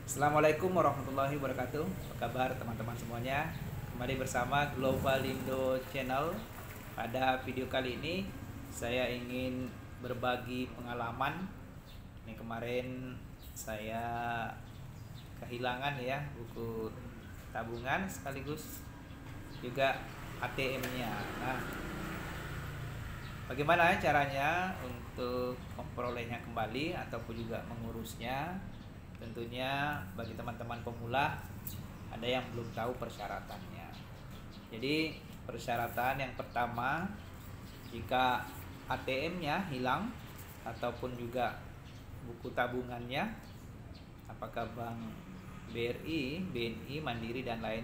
Assalamualaikum warahmatullahi wabarakatuh. Apa kabar teman-teman semuanya? Kembali bersama Global Indo Channel. Pada video kali ini saya ingin berbagi pengalaman. Ini kemarin saya kehilangan ya buku tabungan sekaligus juga ATM-nya. Nah, bagaimana caranya untuk memperolehnya kembali ataupun juga mengurusnya? Tentunya bagi teman-teman pemula ada yang belum tahu persyaratannya. Jadi persyaratan yang pertama, jika ATM-nya hilang ataupun juga buku tabungannya, apakah bank BRI, BNI, Mandiri dan lain,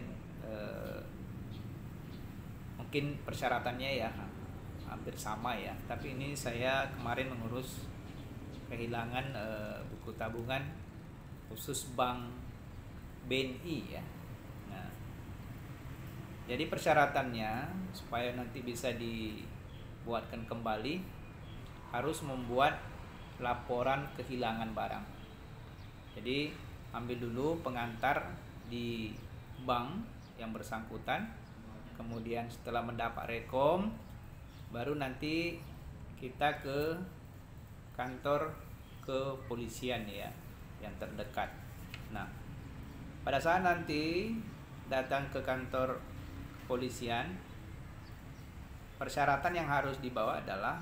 mungkin persyaratannya ya hampir sama ya. Tapi ini saya kemarin mengurus kehilangan buku tabungan khusus bank BNI ya. Nah, jadi persyaratannya supaya nanti bisa dibuatkan kembali harus membuat laporan kehilangan barang. Jadi ambil dulu pengantar di bank yang bersangkutan, kemudian setelah mendapat rekom baru nanti kita ke kantor kepolisian ya yang terdekat. Nah, pada saat nanti datang ke kantor kepolisian, persyaratan yang harus dibawa adalah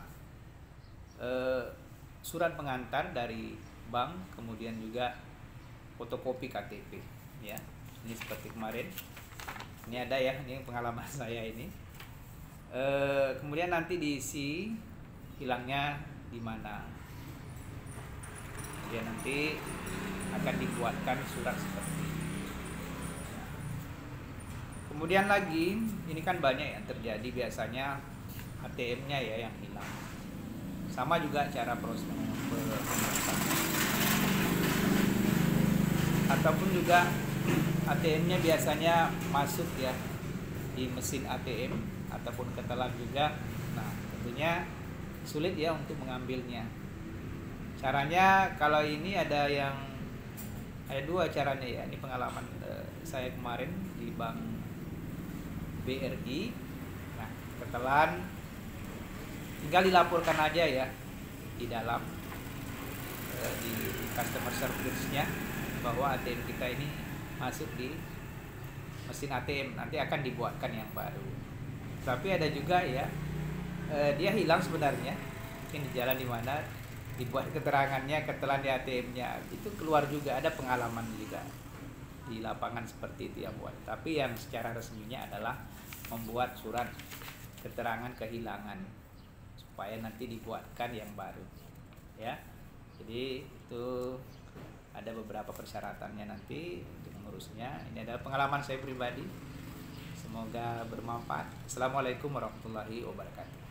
surat pengantar dari bank, kemudian juga fotokopi KTP ya. Ini seperti kemarin. Ini ada ya, ini pengalaman saya ini. Kemudian nanti diisi hilangnya di mana. Kemudian nanti akan dibuatkan surat seperti ini. Kemudian lagi, ini kan banyak yang terjadi biasanya ATM-nya ya yang hilang. Sama juga cara proses pemeriksaan. Ataupun juga ATM-nya biasanya masuk ya di mesin ATM ataupun ketelan juga. Nah, tentunya sulit ya untuk mengambilnya. Caranya kalau ini ada dua caranya ya. Ini pengalaman saya kemarin di bank BRI. Nah, ketelan tinggal dilaporkan aja ya di dalam di customer service-nya bahwa ATM kita ini masuk di mesin ATM, nanti akan dibuatkan yang baru. Tapi ada juga ya dia hilang sebenarnya, mungkin di jalan di mana dibuat keterangannya ketelan di ATM-nya, itu keluar juga. Ada pengalaman juga di lapangan seperti itu yang buat. Tapi yang secara resminya adalah membuat surat keterangan kehilangan supaya nanti dibuatkan yang baru ya. Jadi itu ada beberapa persyaratannya nanti untuk mengurusnya. Ini adalah pengalaman saya pribadi, semoga bermanfaat. Assalamualaikum warahmatullahi wabarakatuh.